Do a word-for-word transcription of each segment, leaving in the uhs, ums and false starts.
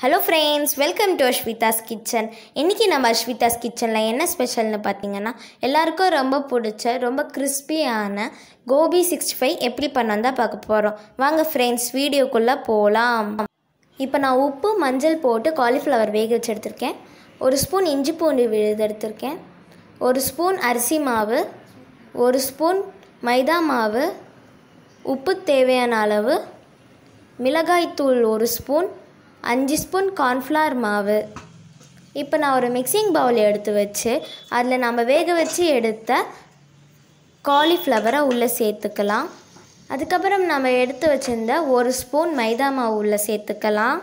Hello friends, welcome to Ashwita's Kitchen. இன்னைக்கு நம்ம Ashwita's Kitchenல என்ன ஸ்பெஷல்னு பாத்தீங்கன்னா எல்லாருக்கும் ரொம்ப பிடிச்ச ரொம்ப கிறிஸ்பியான கோபி சிக்ஸ்டி ஃபைவ் எப்படி பண்ணனும் தான் பார்க்க போறோம். வாங்க friends வீடியோக்குள்ள போலாம். இப்போ நான் உப்பு மஞ்சள் போட்டு காலிஃப்ளவர் வேக வச்சு எடுத்துர்க்கேன். ஒரு ஸ்பூன் இஞ்சி பூண்டு விழுது எடுத்துர்க்கேன். ஒரு ஸ்பூன் அரிசி மாவு, ஒரு ஸ்பூன் மைதா மாவு, உப்பு தேவையான அளவு, மிளகாய் தூள் ஒரு ஸ்பூன், அஞ்சு ஸ்பூன் கார்ன்ஃப்ளவர் மாவு. இப்போ நான் ஒரு மிக்சிங் பவுல் எடுத்து வச்சு அதில் நம்ம வேக வச்சு எடுத்த காலிஃப்ளவரை உள்ளே சேர்த்துக்கலாம். அதுக்கப்புறம் நம்ம எடுத்து வச்சிருந்த ஒரு ஸ்பூன் மைதா மாவு உள்ளே சேர்த்துக்கலாம்.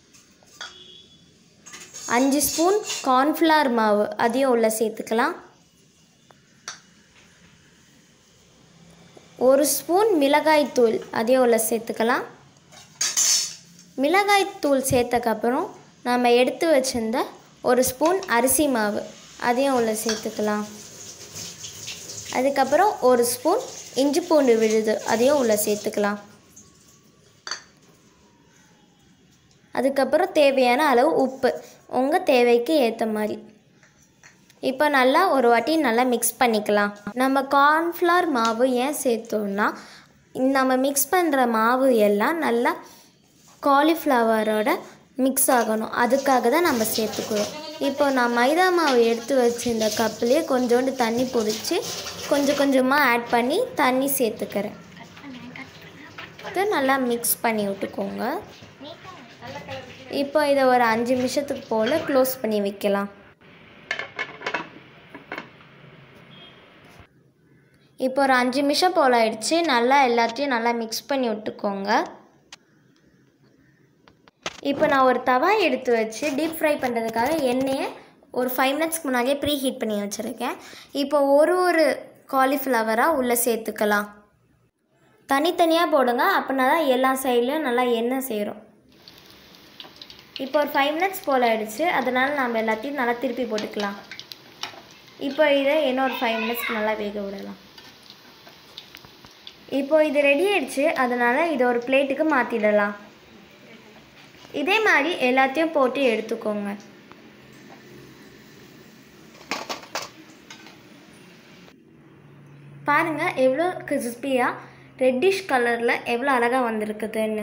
அஞ்சு ஸ்பூன் கார்ன்ஃப்ளவர் மாவு அதையும் உள்ளே சேர்த்துக்கலாம். ஒரு ஸ்பூன் மிளகாய் தூள் அதையும் உள்ளே சேர்த்துக்கலாம். மிளகாய் தூள் சேர்த்தக்கப்புறம் நம்ம எடுத்து வச்சிருந்த ஒரு ஸ்பூன் அரிசி மாவு அதையும் உள்ள சேர்த்துக்கலாம். அதுக்கப்புறம் ஒரு ஸ்பூன் இஞ்சி பூண்டு விழுது அதையும் உள்ள சேர்த்துக்கலாம். அதுக்கப்புறம் தேவையான அளவு உப்பு உங்கள் தேவைக்கு ஏற்ற மாதிரி. இப்போ நல்லா ஒரு வாட்டி நல்லா மிக்ஸ் பண்ணிக்கலாம். நம்ம கார்ன்ஃப்ளவர் மாவு ஏன் சேர்த்தோம்னா நம்ம மிக்ஸ் பண்ணுற மாவு எல்லாம் நல்லா காலிஃப்ளவரோட மிக்ஸ் ஆகணும், அதுக்காக தான் நம்ம சேர்த்துக்கிறோம். இப்போ நான் மைதா மாவு எடுத்து வச்சு இந்த கப்புலேயே கொஞ்சோண்டு தண்ணி பிடிச்சி கொஞ்சம் கொஞ்சமாக ஆட் பண்ணி தண்ணி சேர்த்துக்கிறேன். இது நல்லா மிக்ஸ் பண்ணி விட்டுக்கோங்க. இப்போ இதை ஒரு அஞ்சு நிமிஷத்துக்கு போல் க்ளோஸ் பண்ணி வைக்கலாம். இப்போ ஒரு அஞ்சு நிமிஷம் போல் ஆயிடுச்சு. நல்லா எல்லாத்தையும் நல்லா மிக்ஸ் பண்ணி விட்டுக்கோங்க. இப்போ நான் ஒரு தவா எடுத்து வச்சு டீப் ஃப்ரை பண்ணுறதுக்காக எண்ணெயை ஒரு ஃபைவ் மினிட்ஸ்க்கு முன்னாடியே ப்ரீ ஹீட் பண்ணி வச்சுருக்கேன். இப்போ ஒரு ஒரு காலிஃப்ளவராக உள்ளே சேர்த்துக்கலாம். தனித்தனியாக போடுங்க, அப்படின்னா தான் எல்லா சைட்லேயும் நல்லா எண்ணெய் சேரும். இப்போ ஒரு ஃபைவ் மினிட்ஸ் போல் ஆகிடுச்சு, அதனால் நம்ம எல்லாத்தையும் நல்லா திருப்பி போட்டுக்கலாம். இப்போ இதை இன்னொரு ஃபைவ் மினிட்ஸ்க்கு நல்லா வேக விடலாம். இப்போ இது ரெடி ஆகிடுச்சு, அதனால் இதை ஒரு பிளேட்டுக்கு மாற்றிடலாம். இதே மாதிரி எல்லாத்தையும் போட்டு எடுத்துக்கோங்க. பாருங்கள் எவ்வளோ கிறிஸ்பியாக ரெட்டிஷ் கலரில் எவ்வளோ அழகாக வந்திருக்குதுன்னு.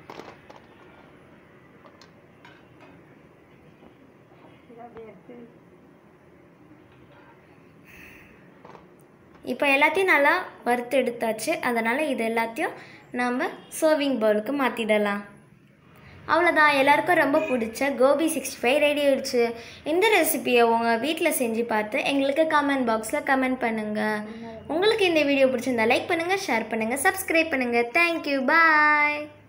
இப்போ எல்லாத்தையும் நல்லா வறுத்து எடுத்தாச்சு, அதனால் இது எல்லாத்தையும் நம்ம சர்விங் பவுலுக்கு மாற்றிடலாம். அவ்வளோதான், எல்லாருக்கும் ரொம்ப பிடிச்ச கோபி சிக்ஸ்டி ஃபைவ் ரெடி ஆயிடுச்சு. இந்த ரெசிபியை உங்கள் வீட்டில் செஞ்சு பார்த்து எங்களுக்கு கமெண்ட் பாக்ஸில் கமெண்ட் பண்ணுங்கள். உங்களுக்கு இந்த வீடியோ பிடிச்சிருந்தா லைக் பண்ணுங்கள், ஷேர் பண்ணுங்கள், சப்ஸ்கிரைப் பண்ணுங்கள். தேங்க்யூ, பாய்.